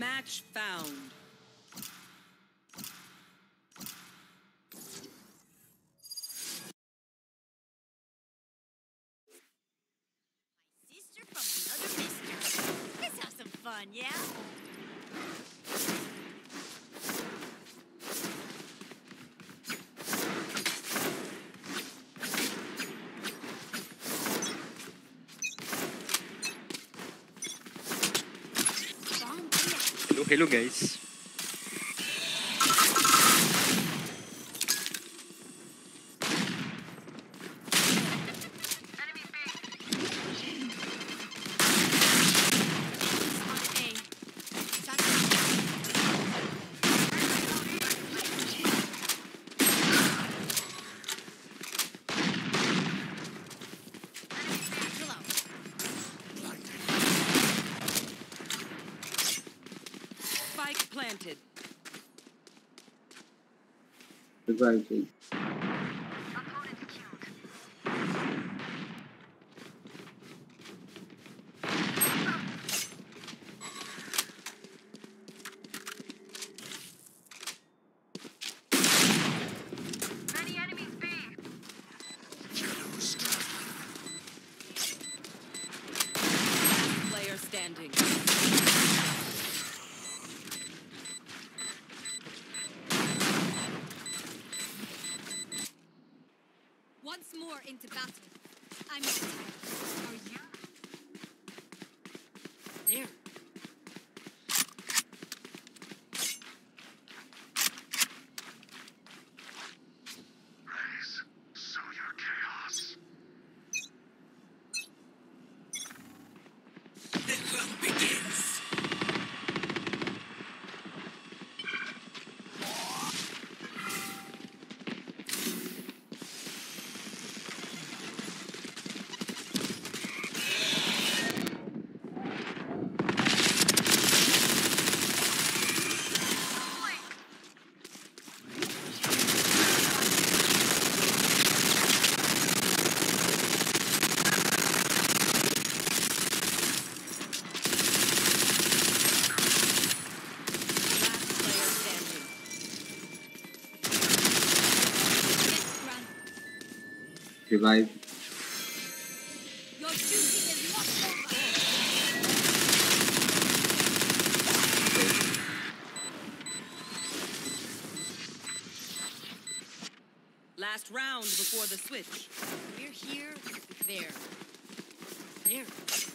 Match found. Sister from another mister. Let's have some fun, yeah? Hello, hello guys. Spike planted. Advantage. Player standing. Once more into battle. I'm not tired. Are you? There. Sow your chaos. The hunt begins. Last player standing. Yes, Grant. Revive. Your duty is not over. Last round before the switch. We're here. There. There.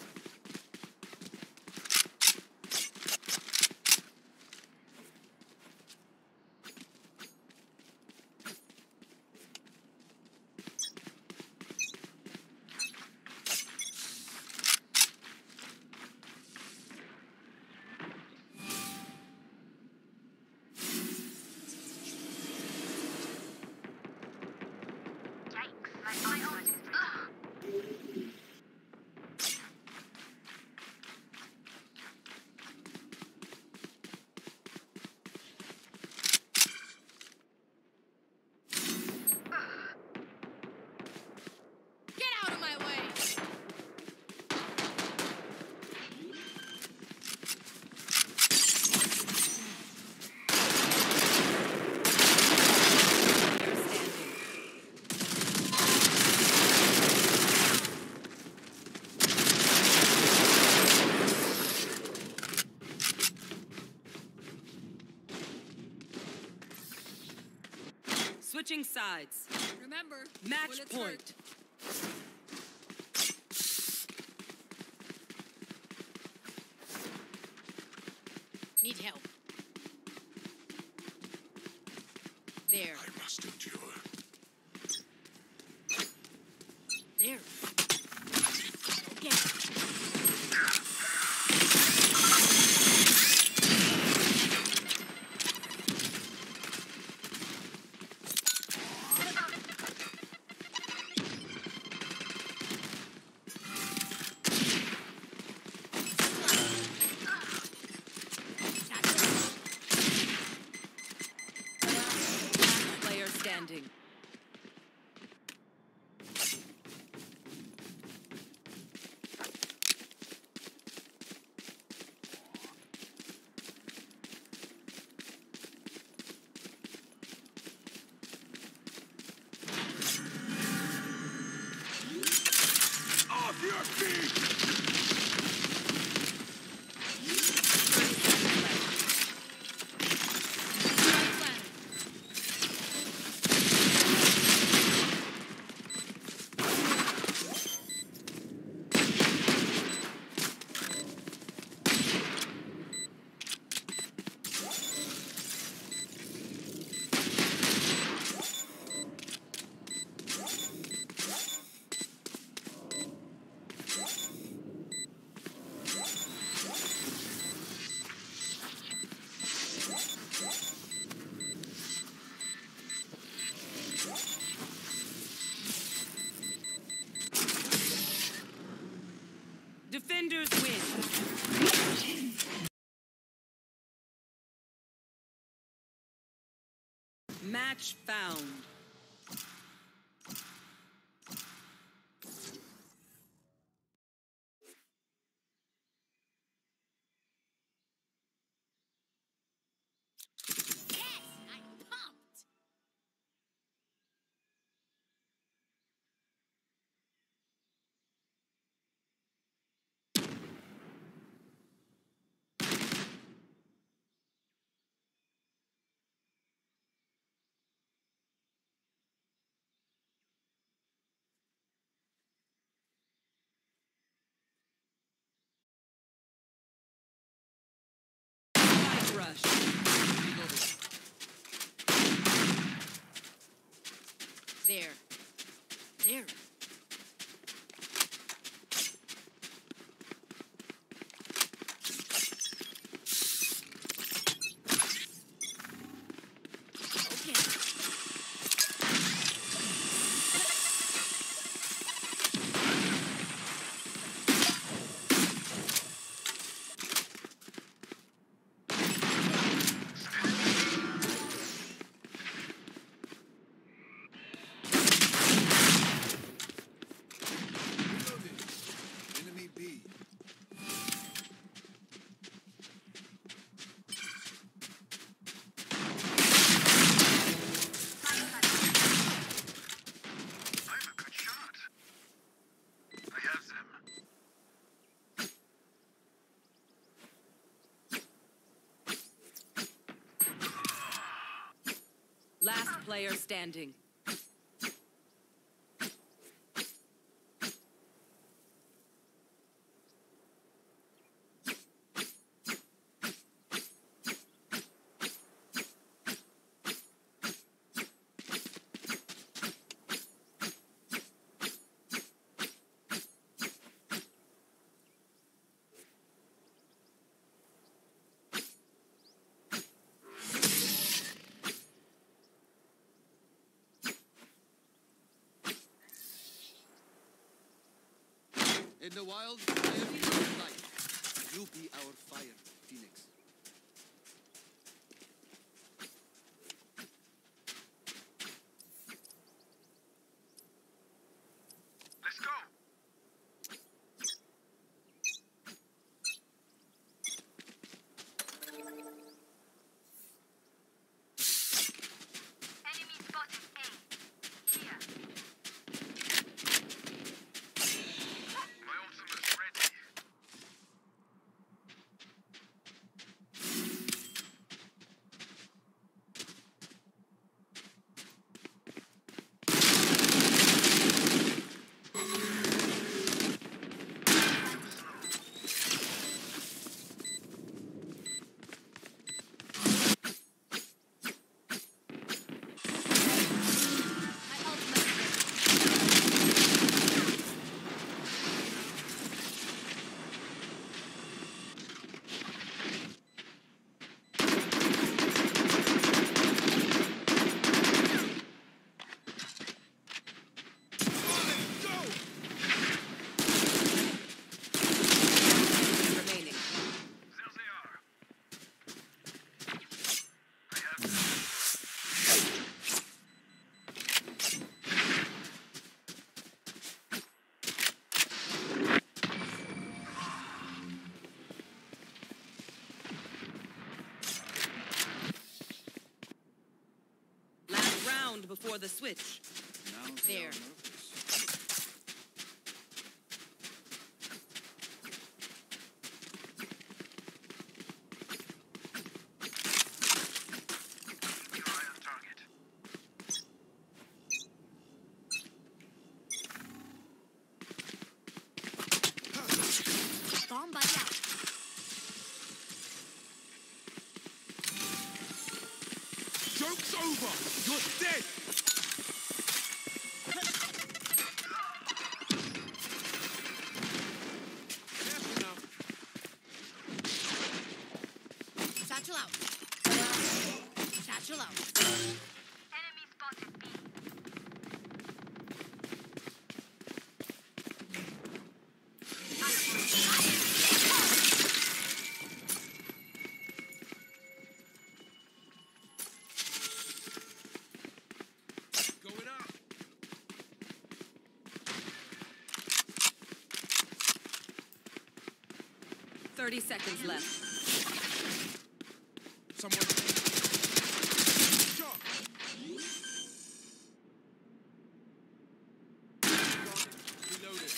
Get out of my way! Player standing. Switching sides. Remember, Match bullets point. hurt. Need help. There. I must endure. There. Okay. Last player standing. your feet! Defenders win. Match found. Yes, I'm pumped. Spike rush. There. There. Okay. Reloading. Enemy B. I'm a good shot. I have them. Last player standing. In the wild, every light. You be our fire, Phoenix. Let's go. Enemy spotted A. Here. My ultimate's ready. My ultimate is ready. Remaining. There they are. I have them. Last round before the switch. Now they There. are nervous. over! You're dead! Careful now. Satchel out. Satchel out. Enemy spotted B. 30 seconds left. Someone. Shot. Reloaded.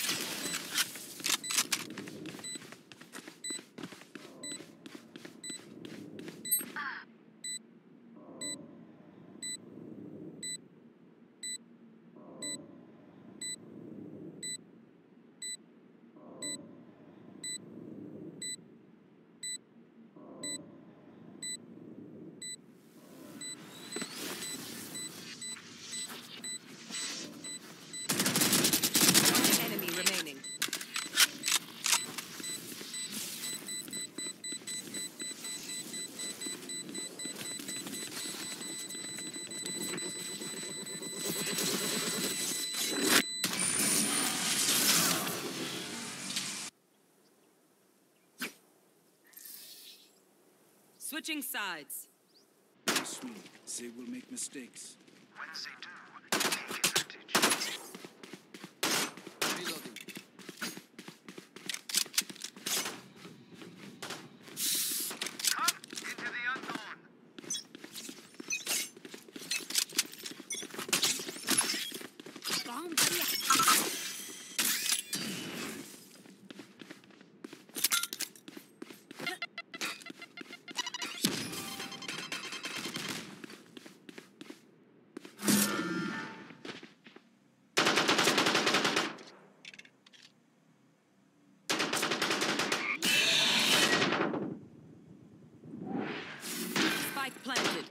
One enemy remaining. Switching sides. Trust me, they will make mistakes. When they do, take advantage. Reloading. Come into the unknown. Bomb buddy. Spike planted.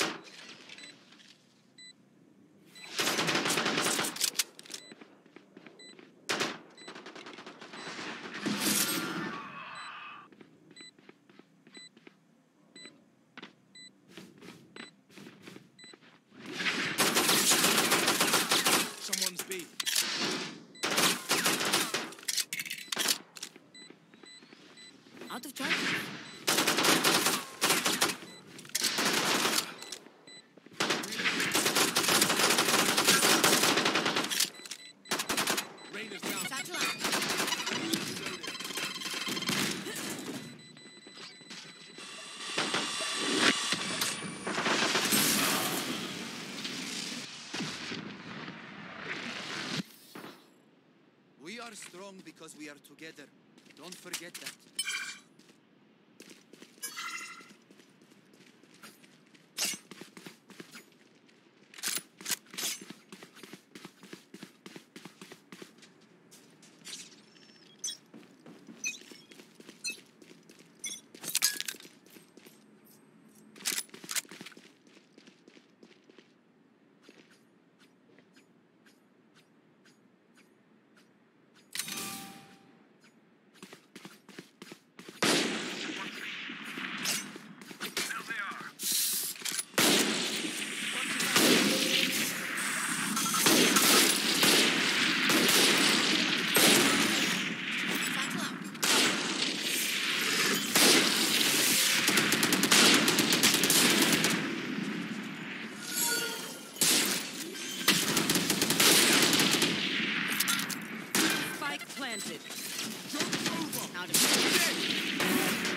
Someone's B. Out of charge. Rain is down. Satchel out. We are strong because we are together. Don't forget that. There they are. Satchel out. Spike planted. Joke's over. Out of charge.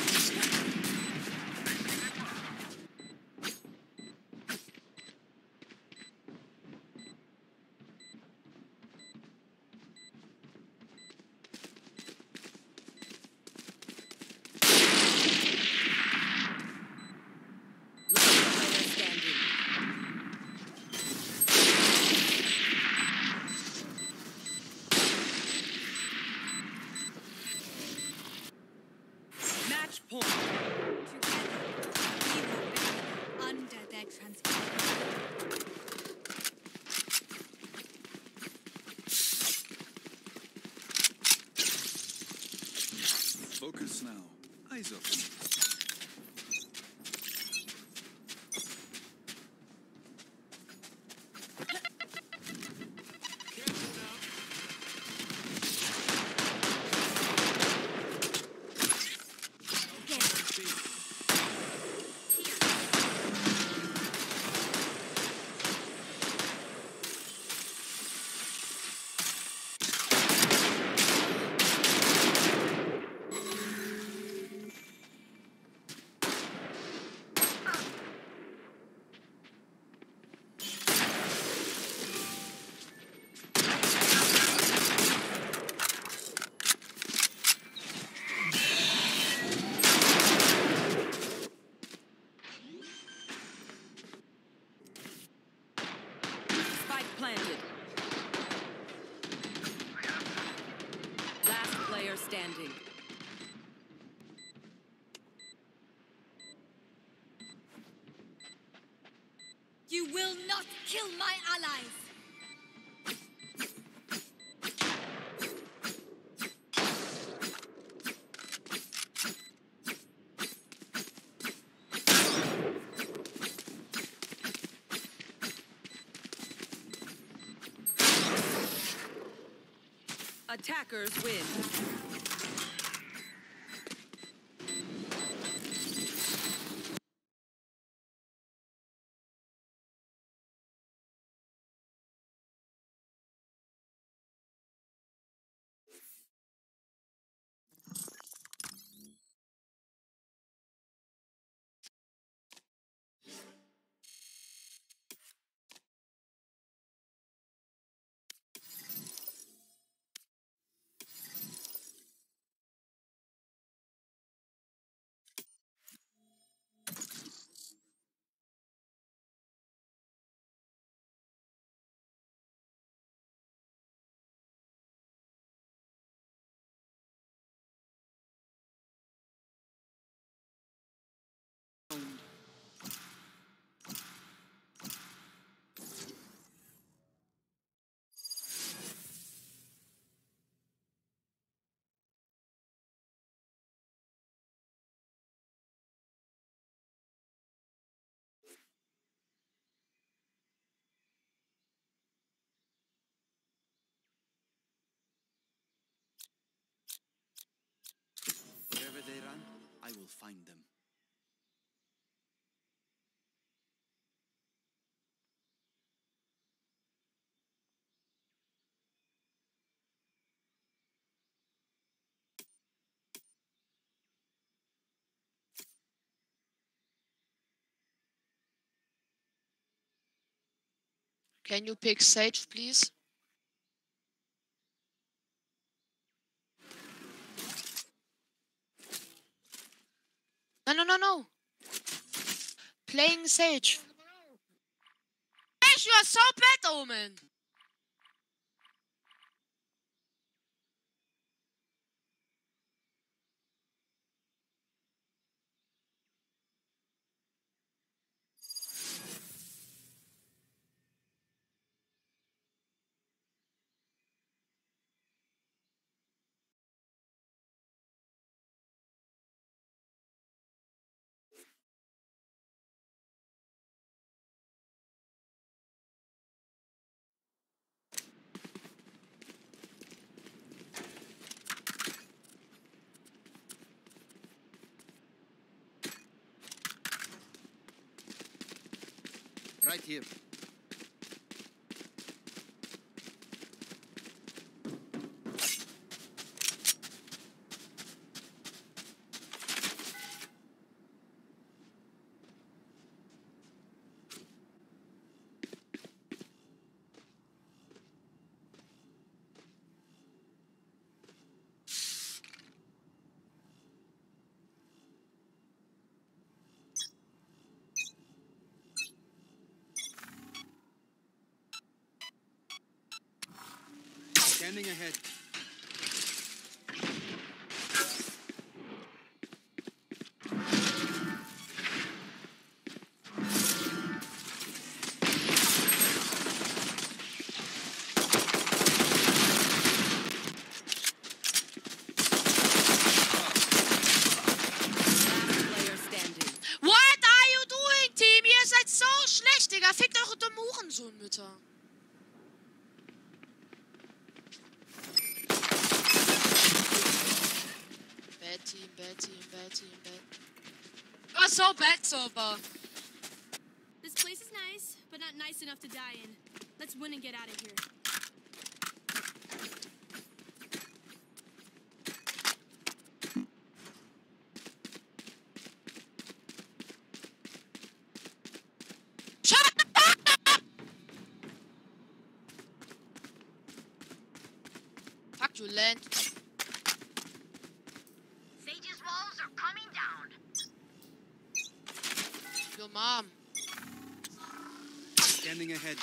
Last player standing. Eyes open. Careful now. Someone's B. Spike planted. Last player standing. You will not kill my allies! Attackers win. Wherever they run, I will find them. Can you pick Sage, please? No, no, no, no. Playing Sage. Sage, you are so bad, Omen. Right here. Scanning ahead. team, man. You're so bad, Sova. This place is nice, but not nice enough to die in. Let's win and get out of here. Shut up! Fuck you, land. Sage's walls are coming down. Your mom. Scanning ahead.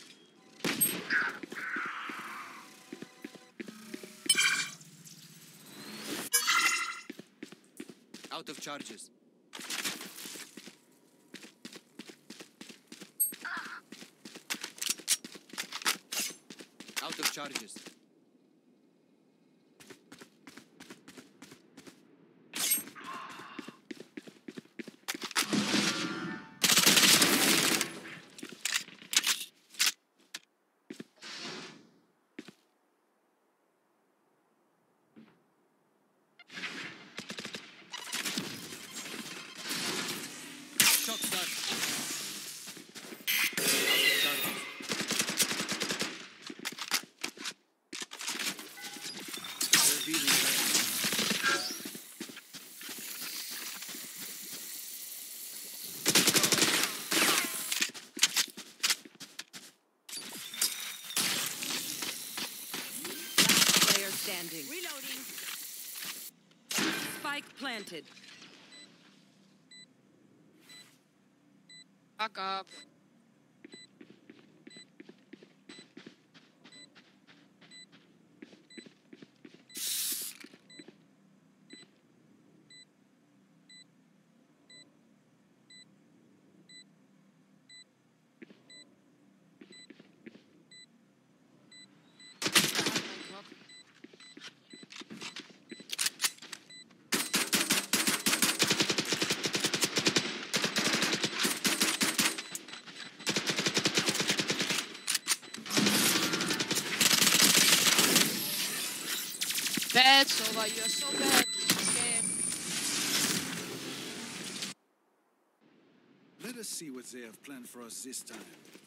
Out of charges. Out of charges. Shock start. Out of charges. Revealing area. Player standing. Reloading. Spike planted. Fuck up. Bad, Sova, you're so bad in this game. Let us see what they have planned for us this time.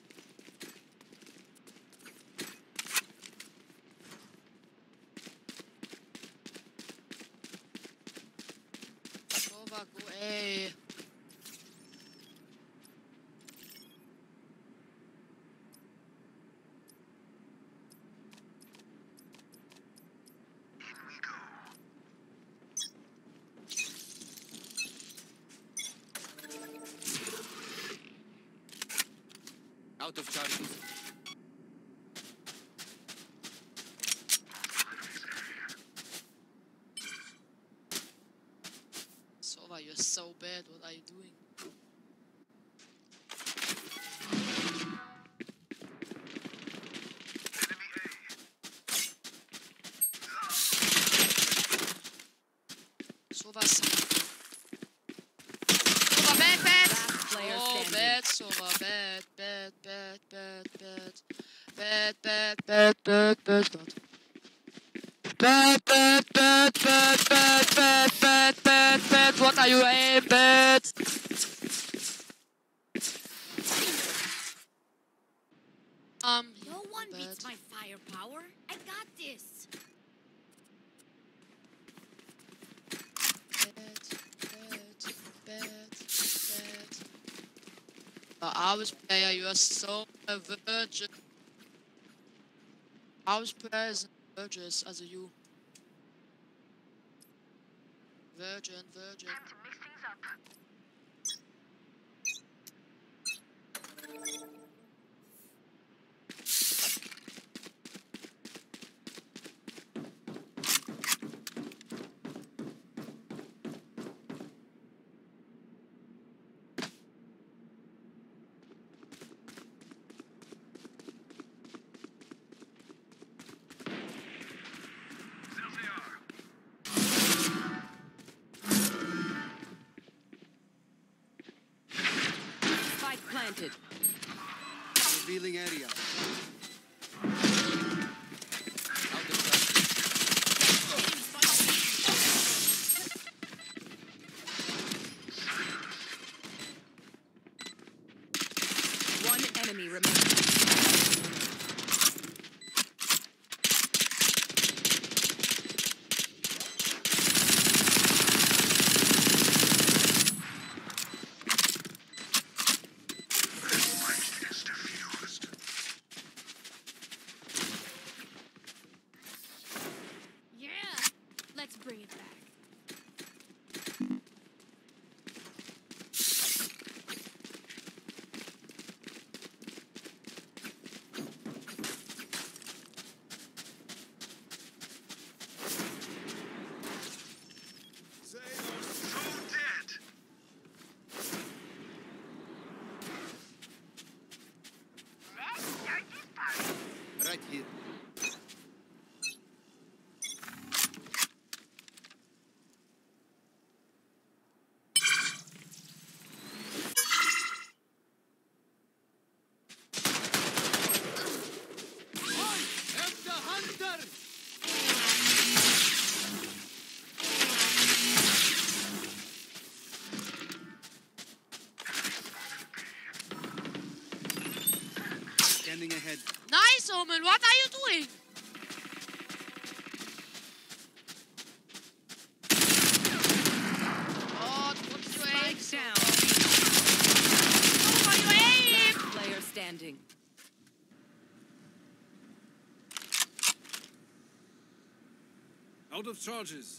Sova, go A. Out of charges. Sova, you're so bad. What are you doing? Sova, Sova, bad, bad. Last player Oh, standing. bad, Sova, bad, bad, bad, bad, bad, bad, bad, bad, bad, bad, bad. Bad, bad, bad, bad, bad, bad, bad, bad, bad. What are you aim, bad? No one bad. beats my firepower. I got this. Hours player, you are so a virgin. Hours player is virgins as a you. Virgin. Time to mix things up. Spike planted. Revealing area. Out of charges. Omen, what are you doing? Oh, what is your aim? Spike down. What are your aim? Last player standing. Out of charges.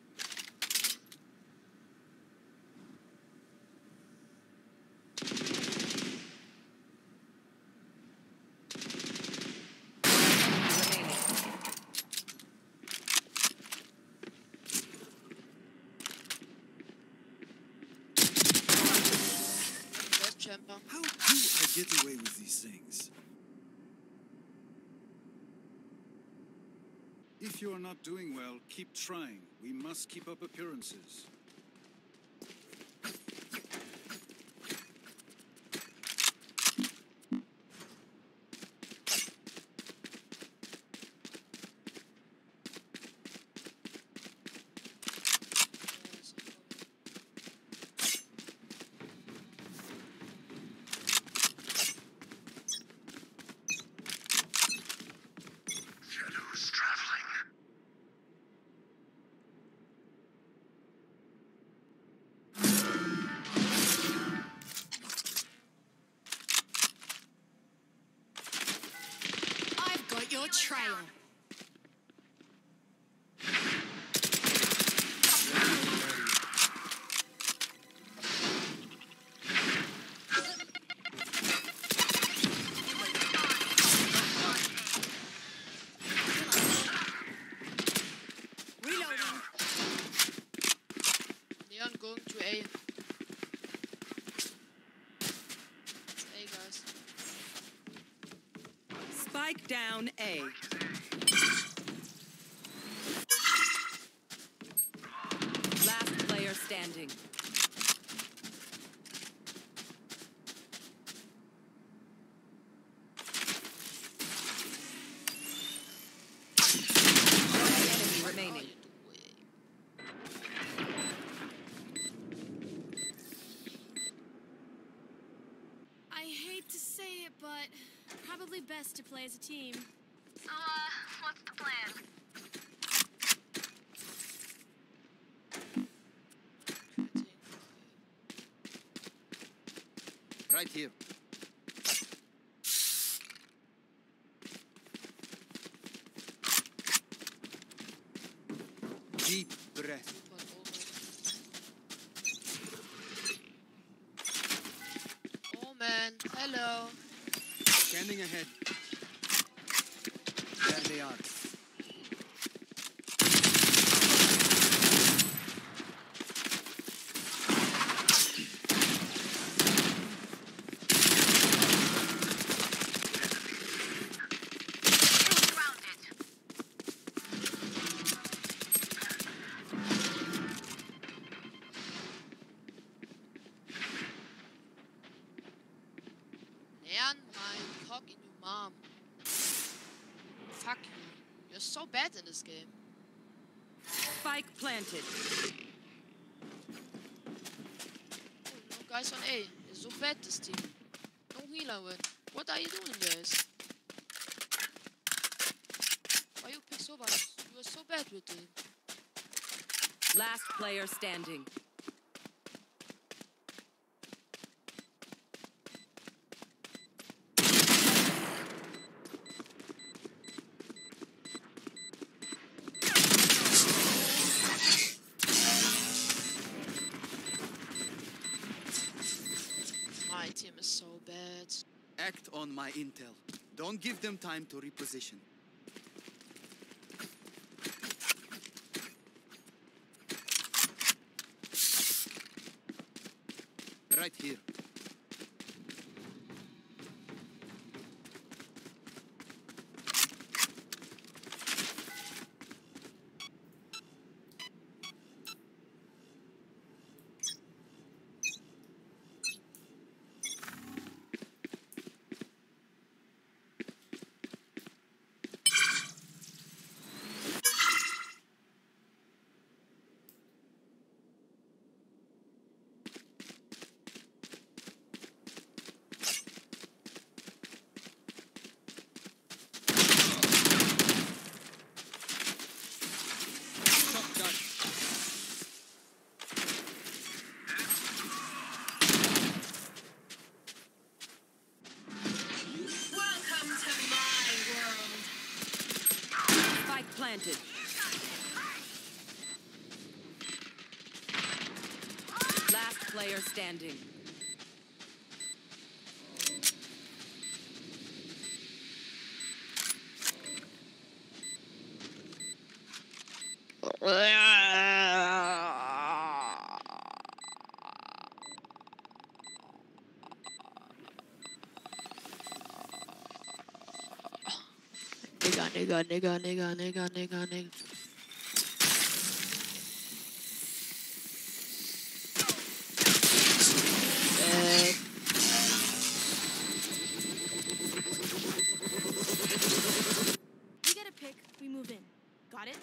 Remaining. Yes, champer. How do I get away with these things? If you are not doing well, keep trying. We must keep up appearances. Shadows traveling. I've got your trail. Reloading. Neon going to A. A, guys. Spike down A. Last player standing. One enemy remaining. I hate to say it, but probably best to play as a team. So, what's the plan? Right here. Deep breath. Oh man, hello. Scanning ahead. There they are. Grounded. Neon, my cock in your mom. Fuck you. You're so bad in this game. Spike planted. Oh, no guys on A. It's so bad this team. No healer win. What are you doing, guys? Why you pick so much? You are so bad with it. Last player standing. My team is so bad. Act on my intel. Don't give them time to reposition. Right here. planted. Last player standing. Nigga. We get a pick, we move in. Got it?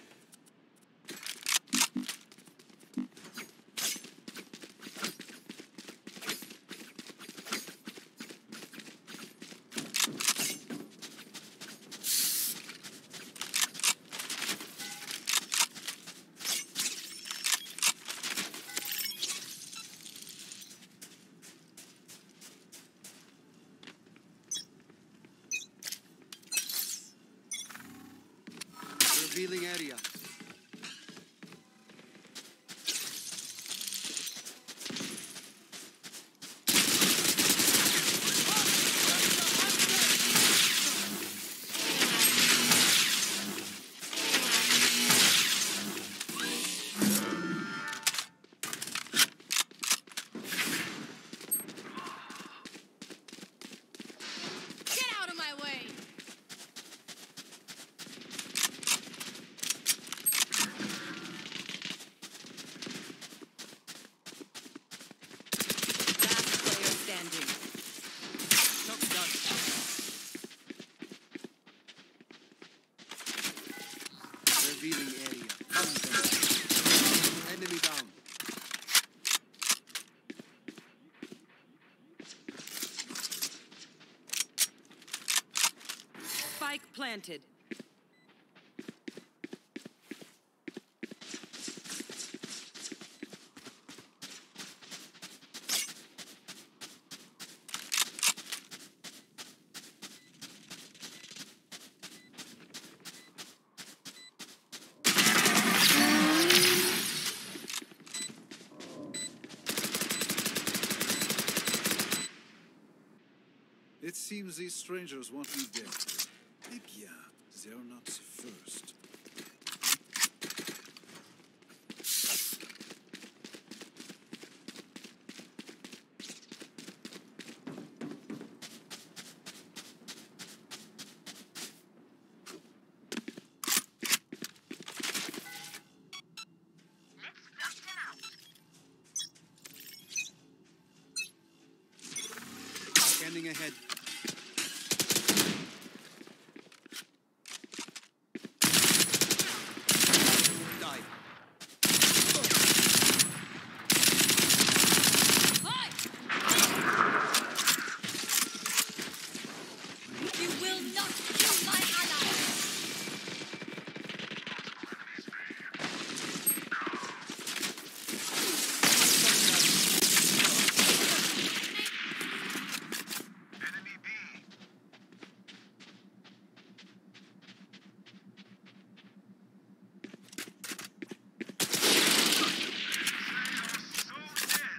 Revealing area. Get out of my way! Last player standing. Shock dart. Revealing area. Enemy down. Spike planted. It seems these strangers want me dead. Eh bien, they're not the first. Let's flush them out. Scanning ahead. Die. You will not kill my ally! Enemy B. So dead.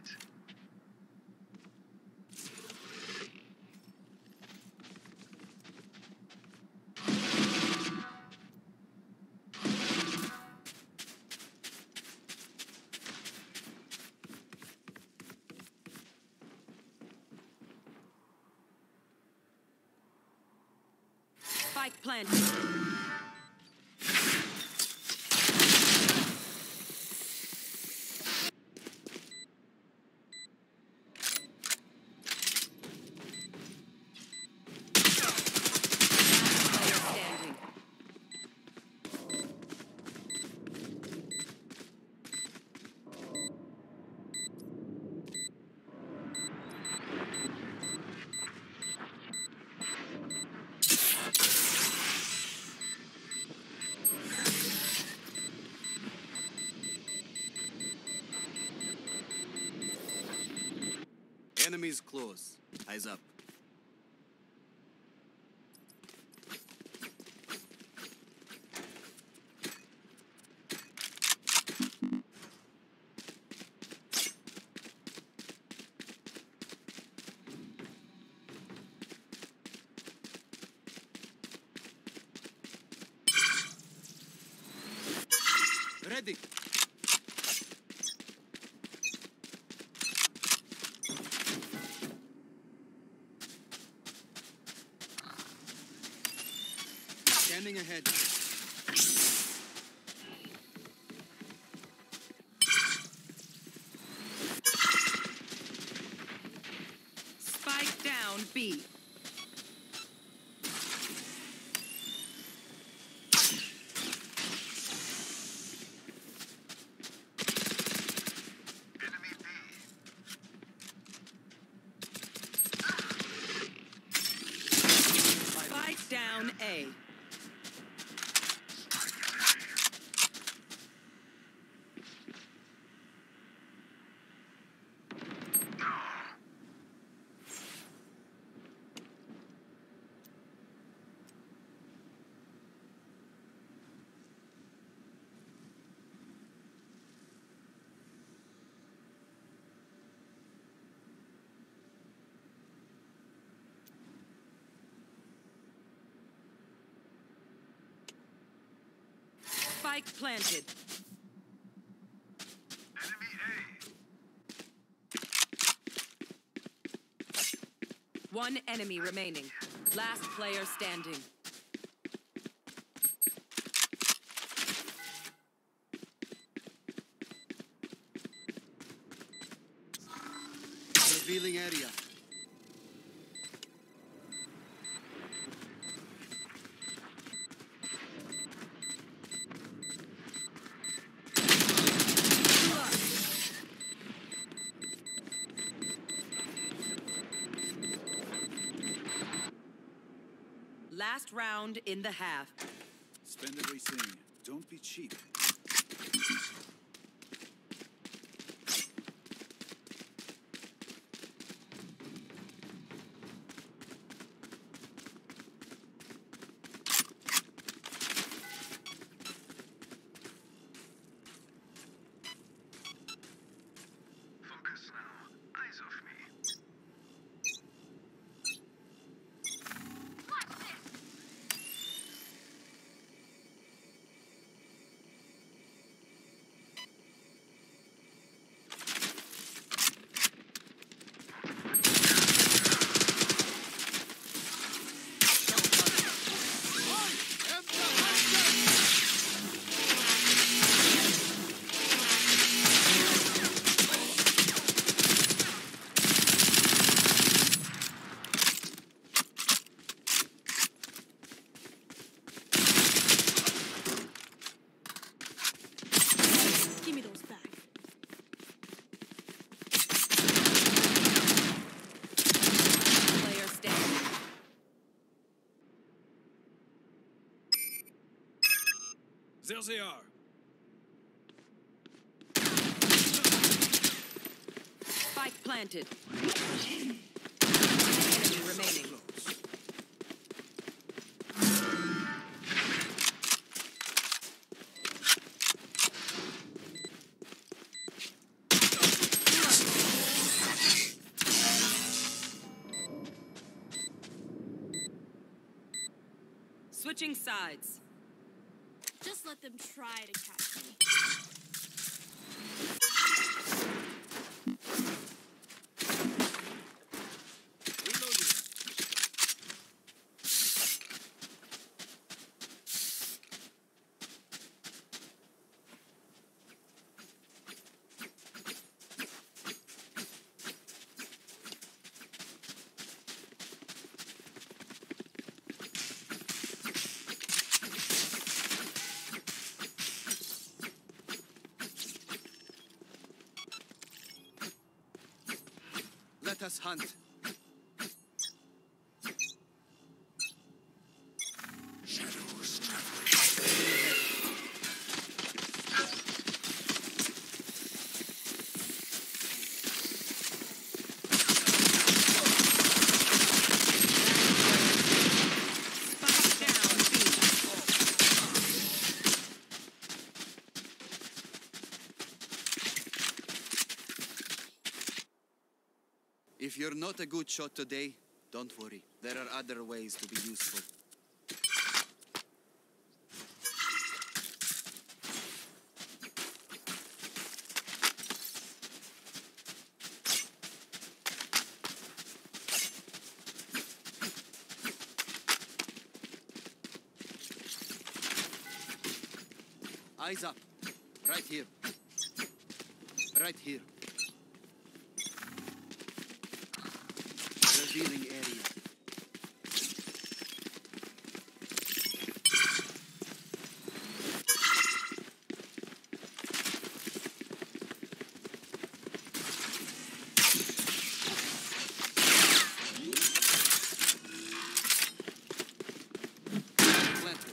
Spike planted. Player standing. Enemies close. Eyes up. Ready. Scanning ahead. Spike down B. Enemy B. Spike down A. Spike planted. Enemy A. One enemy remaining. Last player standing. Revealing area. Last round in the half. Spend everything. Don't be cheap. Focus now. Eyes off me. Give me those back. Player standing. There they are. Spike planted. Enemy remaining. Switching sides. Just let them try to catch me. Let us hunt. Spike down B. If you're not a good shot today, don't worry. There are other ways to be useful. Eyes up. Right here. Right here. Revealing area. Planted.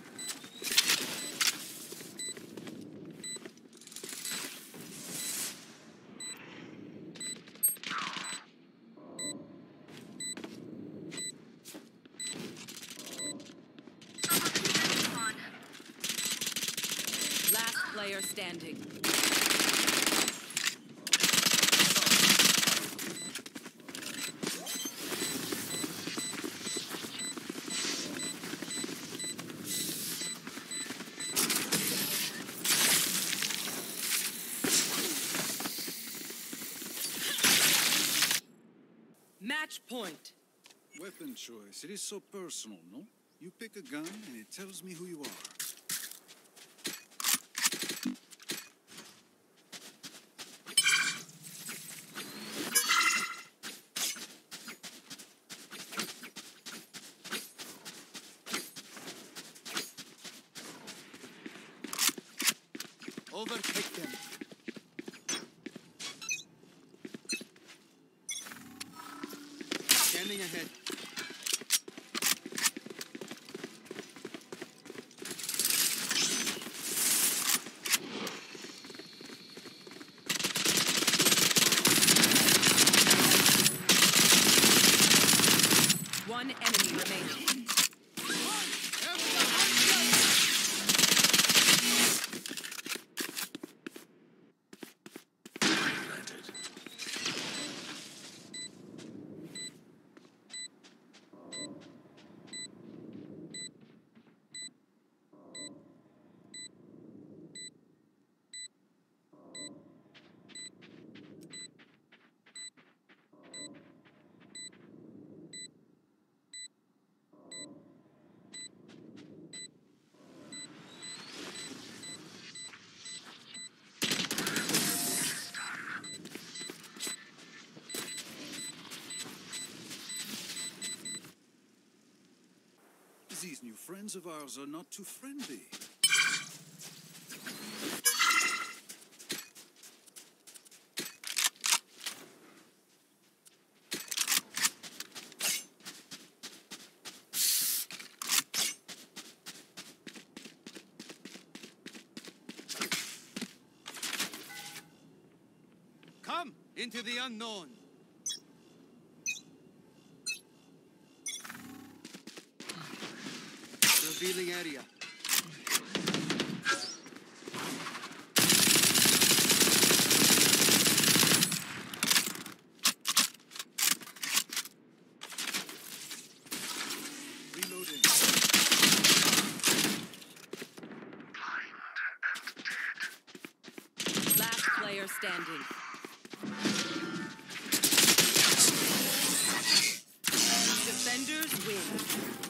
Last player standing. Match point. Weapon choice. It is so personal, no? You pick a gun and it tells me who you are. Overtake them. Standing ahead. One enemy remaining. These new friends of ours are not too friendly. Come into the unknown. Revealing area. Reloading. Last player standing. Defenders win.